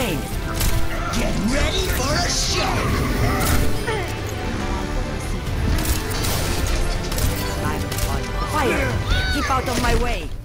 name is... Get ready for a show! I'm on fire! Keep out of my way!